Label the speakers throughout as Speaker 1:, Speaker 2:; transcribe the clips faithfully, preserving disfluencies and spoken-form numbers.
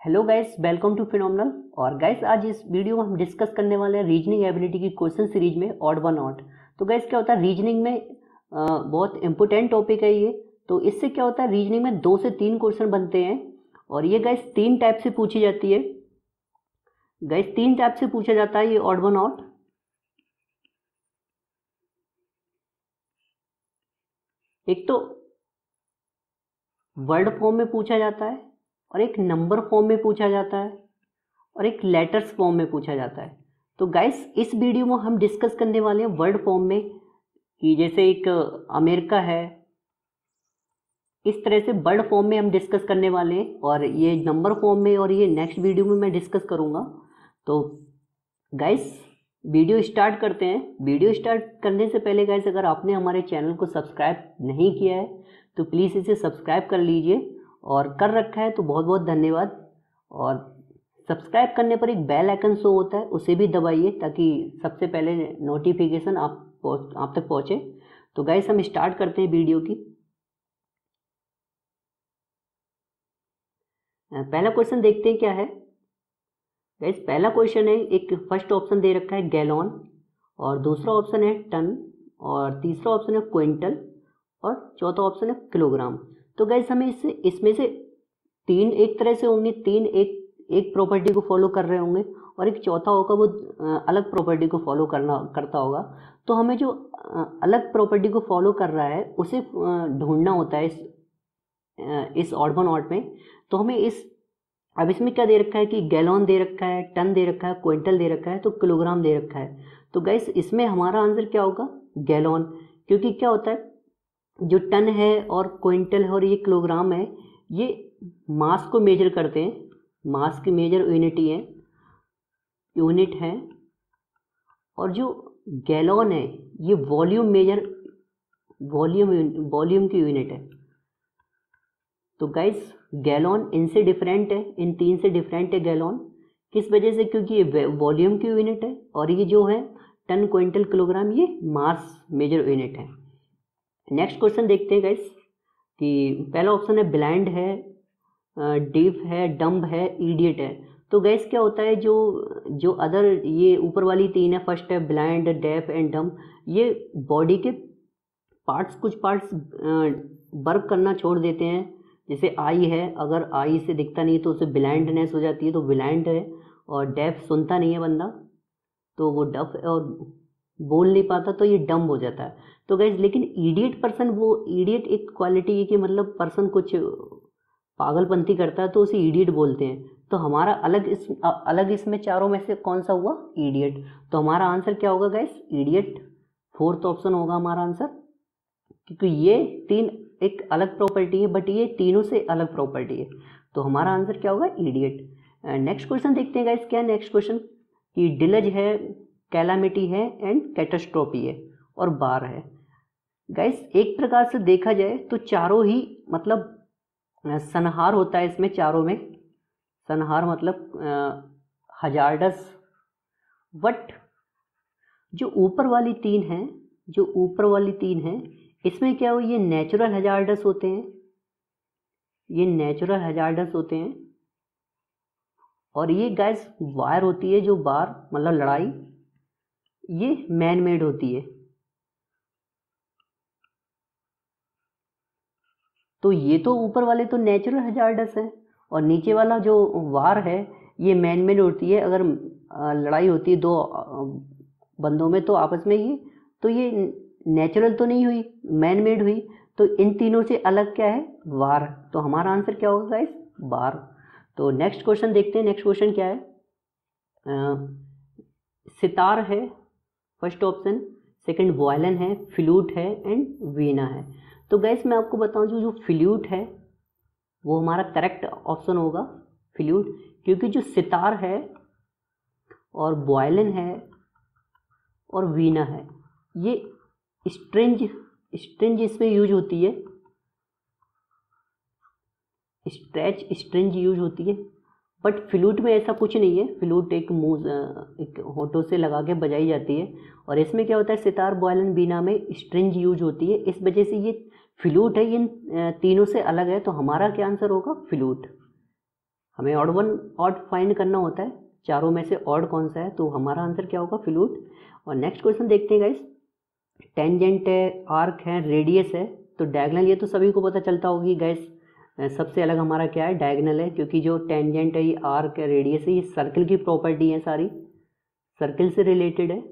Speaker 1: Hello guys, welcome to Phenomenal. और guys आज इस वीडियो में हम डिस्कस करने वाले हैं रीजनिंग एबिलिटी की क्वेश्चन सीरीज में ऑड वन ऑड। तो गाइस क्या होता है, रीजनिंग में आ, बहुत इंपॉर्टेंट टॉपिक है ये। तो इससे क्या होता है, रीजनिंग में दो से तीन क्वेश्चन बनते हैं और ये गाइस तीन टाइप से पूछी जाती है। गाइस तीन टाइप से पूछा जाता है ये ऑड वन ऑड। एक तो वर्ड फॉर्म में पूछा जाता है और एक नंबर फॉर्म में पूछा जाता है और एक लेटर्स फॉर्म में पूछा जाता है। तो गाइस इस वीडियो में हम डिस्कस करने वाले हैं वर्ड फॉर्म में, कि जैसे एक अमेरिका है, इस तरह से वर्ड फॉर्म में हम डिस्कस करने वाले हैं। और ये नंबर फॉर्म में और ये नेक्स्ट वीडियो में मैं डिस्कस करूँगा। तो गाइस वीडियो स्टार्ट करते हैं। वीडियो स्टार्ट करने से पहले गाइस अगर आपने हमारे चैनल को सब्सक्राइब नहीं किया है तो प्लीज़ इसे सब्सक्राइब कर लीजिए, और कर रखा है तो बहुत बहुत धन्यवाद। और सब्सक्राइब करने पर एक बेल आइकन शो होता है, उसे भी दबाइए ताकि सबसे पहले नोटिफिकेशन आप आप तक पहुँचे। तो गाइस हम स्टार्ट करते हैं वीडियो की। पहला क्वेश्चन देखते हैं क्या है। गाइस पहला क्वेश्चन है, एक फर्स्ट ऑप्शन दे रखा है गैलॉन, और दूसरा ऑप्शन है टन, और तीसरा ऑप्शन है क्विंटल, और चौथा ऑप्शन है किलोग्राम। तो गाइस हमें इससे इसमें से तीन एक तरह से होंगे, तीन एक एक प्रॉपर्टी को फॉलो कर रहे होंगे और एक चौथा होगा वो अलग प्रॉपर्टी को फॉलो करना करता होगा। तो हमें जो अलग प्रॉपर्टी को फॉलो कर रहा है उसे ढूंढना होता है इस इस ऑड वन ऑड में। तो हमें इस अब इसमें क्या दे रखा है कि गैलॉन दे रखा है, टन दे रखा है, क्विंटल दे रखा है, तो किलोग्राम दे रखा है। तो गाइस इसमें हमारा आंसर क्या होगा, गैलॉन। क्योंकि क्या होता है, जो टन है और क्विंटल है और ये किलोग्राम है, ये मास को मेजर करते हैं। मास की मेजर यूनिटी है यूनिट है और जो गैलॉन है ये वॉल्यूम मेजर वॉल्यूम वॉल्यूम की यूनिट है। तो गाइस गैलॉन इनसे डिफरेंट है, इन तीन से डिफरेंट है गैलॉन। किस वजह से, क्योंकि ये वॉल्यूम की यूनिट है और ये जो है टन क्विंटल किलोग्राम ये मास मेजर यूनिट है। नेक्स्ट क्वेश्चन देखते हैं गाइस, कि पहला ऑप्शन है ब्लाइंड है, डीफ है, डम्ब है, इडियट है। तो गाइस क्या होता है, जो जो अदर ये ऊपर वाली तीन है, फर्स्ट है ब्लाइंड, डेफ एंड डम्ब, ये बॉडी के पार्ट्स कुछ पार्ट्स वर्क करना छोड़ देते हैं। जैसे आई है, अगर आई से दिखता नहीं तो उसे ब्लाइंडनेस हो जाती है, तो ब्लाइंड है। और डेफ सुनता नहीं है बंदा तो वो डफ है, और बोल नहीं पाता तो ये डम्ब हो जाता है। तो गाइस लेकिन इडियट पर्सन, वो इडियट एक क्वालिटी है कि मतलब पर्सन कुछ पागलपंती करता है तो उसे इडियट बोलते हैं। तो हमारा अलग इस अलग इसमें चारों में से कौन सा हुआ, इडियट। तो हमारा आंसर क्या होगा गाइस, इडियट। फोर्थ ऑप्शन होगा हमारा आंसर, क्योंकि ये तीन एक अलग प्रॉपर्टी है बट ये तीनों से अलग प्रॉपर्टी है। तो हमारा आंसर क्या होगा, इडियट। नेक्स्ट क्वेश्चन देखते हैं गाइस, क्या है नेक्स्ट क्वेश्चन, कि डिलज है, कैलामिटी है एंड कैटास्ट्रोफी है और बार है। गाइस एक प्रकार से देखा जाए तो चारों ही मतलब संहार होता है इसमें, चारों में संहार मतलब हजार्डस। बट जो ऊपर वाली तीन हैं जो ऊपर वाली तीन हैं इसमें क्या हो, ये नेचुरल हजार्डस होते हैं, ये नेचुरल हजार्डस होते हैं। और ये गाइस वार होती है, जो बार मतलब लड़ाई, ये मैन मेड होती है। तो ये तो ऊपर वाले तो नेचुरल हजार्डस है, और नीचे वाला जो वार है ये मैन मेड होती है। अगर लड़ाई होती है दो बंदों में तो आपस में ही, तो ये नेचुरल तो नहीं हुई, मैन मेड हुई। तो इन तीनों से अलग क्या है, वार। तो हमारा आंसर क्या होगा गाइस, वार। तो नेक्स्ट क्वेश्चन देखते हैं। नेक्स्ट क्वेश्चन क्या है, आ, सितार है फर्स्ट ऑप्शन, सेकंड वायलिन है, फ्लूट है एंड वीणा है। तो गैस मैं आपको बताऊं, जो जो फ्लूट है वो हमारा करेक्ट ऑप्शन होगा, फ्लूट। क्योंकि जो सितार है और वायलिन है और वीणा है, ये स्ट्रिंज स्ट्रिंज इसमें यूज होती है, स्ट्रेच स्ट्रिंज यूज होती है। बट फ्लूट में ऐसा कुछ नहीं है, फ्लूट एक मुंह एक होठों से लगा के बजाई जाती है, और इसमें क्या होता है, सितार, वायलिन, बीना में स्ट्रिंज यूज होती है। इस वजह से ये फ्लूट है, इन तीनों से अलग है। तो हमारा क्या आंसर होगा, फ्लूट। हमें ऑड वन ऑड फाइंड करना होता है, चारों में से ऑड कौन सा है, तो हमारा आंसर क्या होगा, फ्लूइड। और नेक्स्ट क्वेश्चन देखते हैं गाइस, टेंजेंट है, आर्क है, रेडियस है, तो डायगोनल ये तो सभी को पता चलता होगी गाइस, सबसे अलग हमारा क्या है, डायगोनल है, क्योंकि जो टेंजेंट है, ये आर्क है, रेडियस है, ये सर्कल की प्रॉपर्टी है, सारी सर्कल से रिलेटेड है।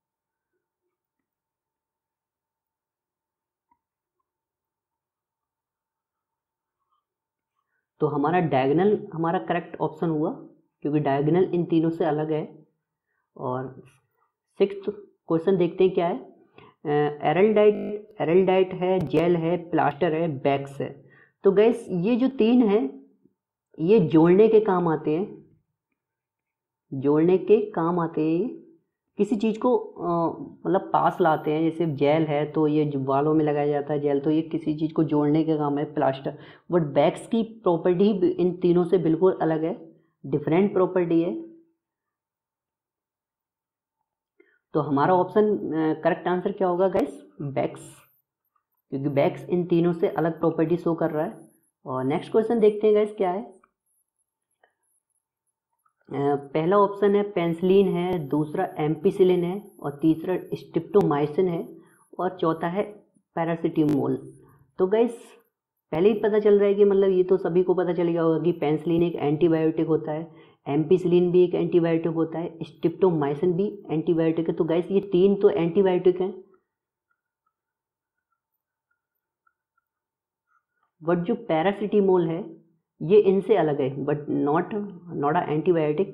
Speaker 1: तो हमारा डायगोनल हमारा करेक्ट ऑप्शन हुआ, क्योंकि डायगोनल इन तीनों से अलग है। और सिक्स्थ क्वेश्चन देखते हैं क्या है, एरलडाइट एरलडाइट है, जेल है, प्लास्टर है, बैक्स है। तो गैस ये जो तीन है ये जोड़ने के काम आते हैं, जोड़ने के काम आते हैं, किसी चीज़ को मतलब पास लाते हैं। जैसे जेल है तो ये बालों में लगाया जाता है जेल, तो ये किसी चीज़ को जोड़ने के काम है, प्लास्टर। बट बैक्स की प्रॉपर्टी इन तीनों से बिल्कुल अलग है, डिफरेंट प्रॉपर्टी है। तो हमारा ऑप्शन करेक्ट आंसर क्या होगा गाइस, बैक्स, क्योंकि बैक्स इन तीनों से अलग प्रॉपर्टी शो कर रहा है। और नेक्स्ट क्वेश्चन देखते हैं गाइस क्या है, पहला ऑप्शन है पेंसिलिन है, दूसरा एम्पिसिलिन है, और तीसरा स्ट्रिप्टोमाइसिन है, और चौथा है पैरासिटामोल। तो गाइस पहले ही पता चल रहा है कि मतलब ये तो सभी को पता चल गया होगा कि पेंसिलिन एक एंटीबायोटिक होता है, एम्पिसिलिन भी एक एंटीबायोटिक होता है, स्ट्रिप्टोमाइसिन भी एंटीबायोटिक है। तो गाइस ये तीन तो एंटीबायोटिक हैं, बट जो पैरासिटामोल है ये इनसे अलग है, but not not a antibiotic.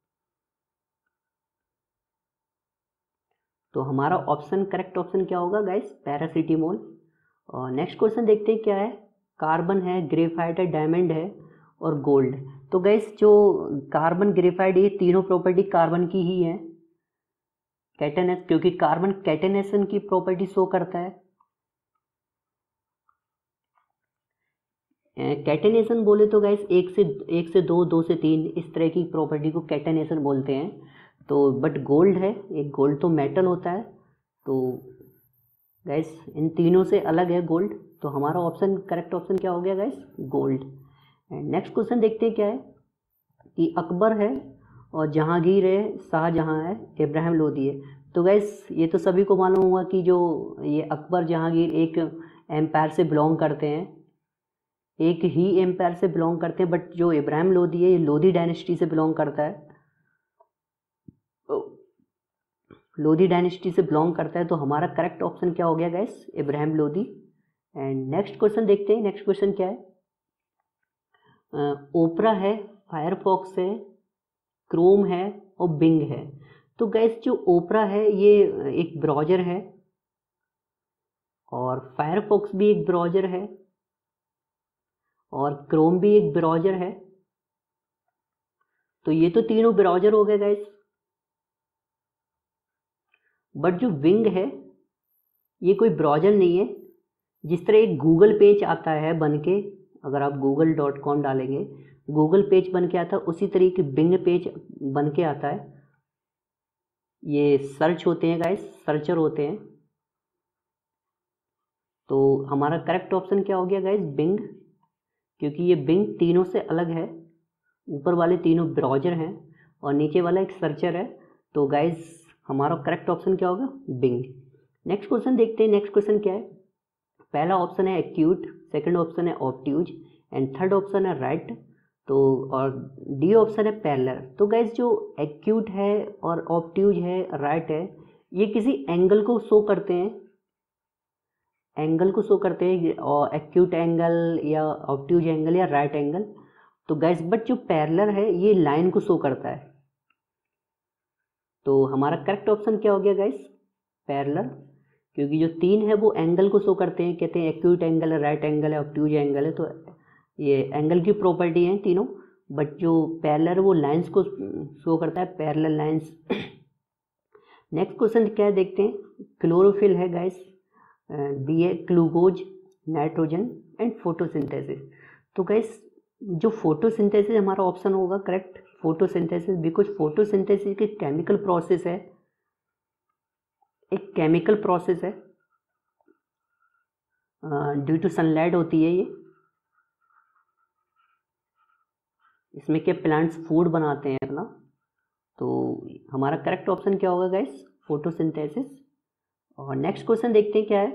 Speaker 1: तो हमारा ऑप्शन करेक्ट ऑप्शन क्या होगा गाइस, पैरासिटामोल। और नेक्स्ट क्वेश्चन देखते हैं क्या है, कार्बन है, ग्रेफाइट है, डायमंड है, और गोल्ड। तो गाइस जो कार्बन, ग्रेफाइट, ये तीनों प्रॉपर्टी कार्बन की ही है, कैटेनेस, क्योंकि कार्बन कैटेनेशन की प्रॉपर्टी शो करता है। कैटेनेशन बोले तो गाइस एक से एक से दो, दो से तीन, इस तरह की प्रॉपर्टी को कैटेनेशन बोलते हैं। तो बट गोल्ड है, एक गोल्ड तो मेटल होता है, तो गाइस इन तीनों से अलग है गोल्ड। तो हमारा ऑप्शन करेक्ट ऑप्शन क्या हो गया guys, gold. And next question देखते हैं क्या है कि अकबर है और जहांगीर है, शाहजहां है, इब्राहिम लोदी है। तो गाइस ये तो सभी को मालूम होगा कि जो ये अकबर जहांगीर एक एम्पायर से बिलोंग करते हैं, एक ही एम्पायर से बिलोंग करते हैं, बट जो इब्राहिम लोदी है ये लोदी डायनेस्टी से बिलोंग करता है, लोदी डायनेस्टी से बिलोंग करता है। तो हमारा करेक्ट ऑप्शन क्या हो गया guys, Ibrahim Lodi. And next question देखते हैं, नेक्स्ट क्वेश्चन क्या है, ओपरा है, फायरफॉक्स है, क्रोम है, और बिंग है। तो गाइस जो ओपरा है ये एक ब्राउज़र है, और फायरफॉक्स भी एक ब्राउज़र है, और क्रोम भी एक ब्राउज़र है। तो ये तो तीनों ब्राउज़र हो गए गाइस, बट जो विंग है ये कोई ब्राउज़र नहीं है। जिस तरह एक गूगल पेज आता है बन के, अगर आप गूगल डॉट कॉम डालेंगे गूगल पेज बन के आता है, उसी तरीके बिंग पेज बन के आता है। ये सर्च होते हैं गाइस, सर्चर होते हैं। तो हमारा करेक्ट ऑप्शन क्या हो गया गाइस, बिंग, क्योंकि ये बिंग तीनों से अलग है। ऊपर वाले तीनों ब्राउज़र हैं और नीचे वाला एक सर्चर है। तो गाइस हमारा करेक्ट ऑप्शन क्या होगा, बिंग। नेक्स्ट क्वेश्चन देखते हैं, नेक्स्ट क्वेश्चन क्या है, पहला ऑप्शन है एक्यूट, सेकंड ऑप्शन है ऑब्ट्यूज, एंड थर्ड ऑप्शन है राइट, तो और डी ऑप्शन है पैरेलल। तो गाइस जो एक्यूट है और ऑब्ट्यूज है, राइट है, ये किसी एंगल को शो करते हैं, एंगल को शो करते हैं, और एक्यूट एंगल या ऑब्ट्यूज एंगल या राइट एंगल। तो गाइस बट जो पैरेलल है ये लाइन को शो करता है। तो हमारा करेक्ट ऑप्शन क्या हो गया गाइस, पैरेलल, क्योंकि जो तीन है वो एंगल को शो करते हैं, कहते हैं एक्यूट एंगल है, राइट एंगल है, ऑब्ट्यूज एंगल है। तो ये एंगल की प्रॉपर्टी है तीनों, बट जो पैरेलल वो लाइंस को शो करता है, पैरेलल लाइंस। नेक्स्ट क्वेश्चन क्या है देखते हैं, क्लोरोफिल है गाइस, बी है ग्लूकोज, नाइट्रोजन, एंड फोटोसिंथेसिस। तो गाइस जो फोटोसिंथेसिस हमारा ऑप्शन होगा करेक्ट, फोटोसिंथेसिस, बिकॉज फोटोसिंथेसिस की केमिकल प्रोसेस है, एक केमिकल प्रोसेस है, ड्यू टू सनलाइट होती है ये। इसमें क्या प्लांट्स फूड बनाते हैं अपना। तो हमारा करेक्ट ऑप्शन क्या होगा गाइस, फोटोसिंथेसिस। और नेक्स्ट क्वेश्चन देखते हैं क्या है।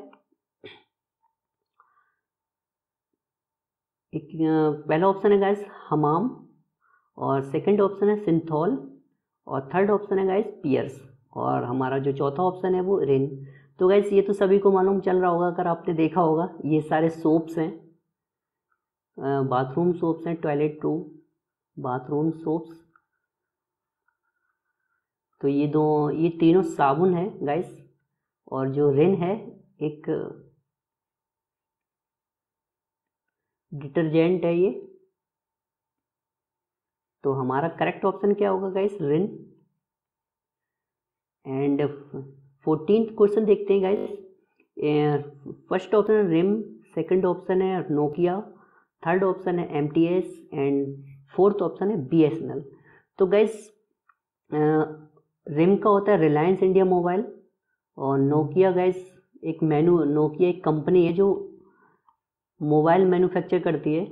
Speaker 1: एक पहला ऑप्शन है गाइस हमाम, और सेकंड ऑप्शन है सिंथॉल, और थर्ड ऑप्शन है गाइस पियर्स, और हमारा जो चौथा ऑप्शन है वो रिन। तो गाइस ये तो सभी को मालूम चल रहा होगा, अगर आपने देखा होगा ये सारे सोप्स हैं, बाथरूम सोप्स हैं, टॉयलेट टू बाथरूम सोप्स। तो ये दो ये तीनों साबुन है गाइस, और जो रिन है एक डिटर्जेंट है ये। तो हमारा करेक्ट ऑप्शन क्या होगा guys, Rin. And fourteenth question देखते हैं गाइस। फर्स्ट ऑप्शन है रिम, सेकंड ऑप्शन है नोकिया, थर्ड ऑप्शन है M T S, and fourth option है बी एस एन एल। तो गाइस रिम का होता है रिलायंस इंडिया मोबाइल, और नोकिया गाइस एक मैन्यू नोकिया एक कंपनी है जो मोबाइल मैन्युफैक्चर करती है,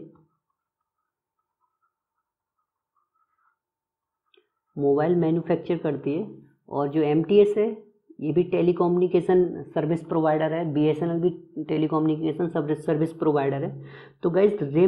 Speaker 1: मोबाइल मैन्युफैक्चर करती है। और जो एम टी एस है ये भी टेलीकम्युनिकेशन सर्विस प्रोवाइडर है, बी एस एन एल भी टेलीकम्युनिकेशन सर्विस सर्विस प्रोवाइडर है। तो गाइस रिम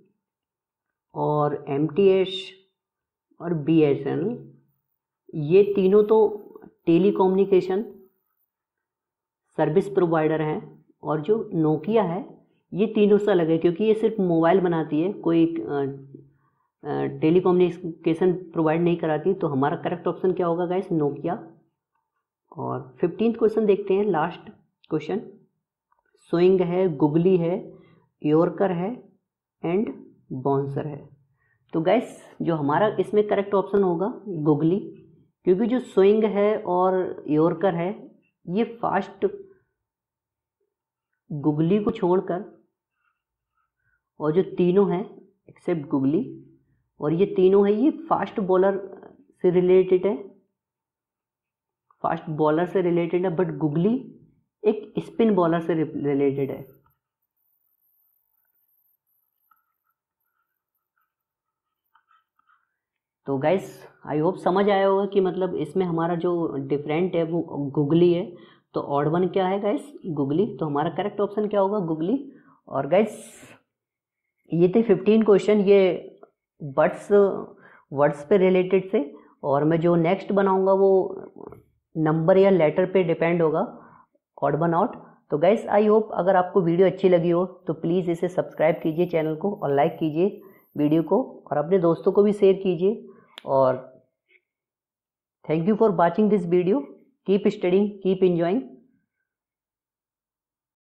Speaker 1: और एम टी एस और बी एस एन एल ये तीनों तो टेलीकम्युनिकेशन सर्विस प्रोवाइडर हैं, और जो नोकिया है ये तीनों से अलग है, क्योंकि ये सिर्फ मोबाइल बनाती है, कोई टेलीकम्युनिकेशन प्रोवाइड नहीं कराती। तो हमारा करेक्ट ऑप्शन क्या होगा गाइस, नोकिया। और फिफ्टींथ क्वेश्चन देखते हैं, लास्ट क्वेश्चन। स्विंग है, गुगली है, यॉर्कर है, एंड बाउंसर है। तो गाइस जो हमारा इसमें करेक्ट ऑप्शन होगा गुगली, क्योंकि जो स्विंग है और यॉर्कर है ये फास्ट, गुगली को छोड़कर, और जो तीनों हैं एक्सेप्ट गुगली, और ये तीनों है ये फास्ट बॉलर से रिलेटेड है, फास्ट बॉलर से रिलेटेड है, बट गुगली एक स्पिन बॉलर से रिलेटेड है। तो गाइस आई होप समझ आया होगा कि मतलब इसमें हमारा जो डिफरेंट है वो गुगली है। तो ऑड वन क्या है गाइस, गुगली। तो हमारा करेक्ट ऑप्शन क्या होगा, गुगली। और गाइस ये थे फिफ्टीन क्वेश्चन, ये वर्ड्स वर्ड्स पे रिलेटेड से, और मैं जो नेक्स्ट बनाऊंगा वो नंबर या लेटर पे डिपेंड होगा, ऑड वन आउट। तो गाइस आई होप अगर आपको वीडियो अच्छी लगी हो तो प्लीज़ इसे सब्सक्राइब कीजिए चैनल को, और लाइक कीजिए वीडियो को, और अपने दोस्तों को भी शेयर कीजिए। और thank you for watching this video. Keep studying, keep enjoying.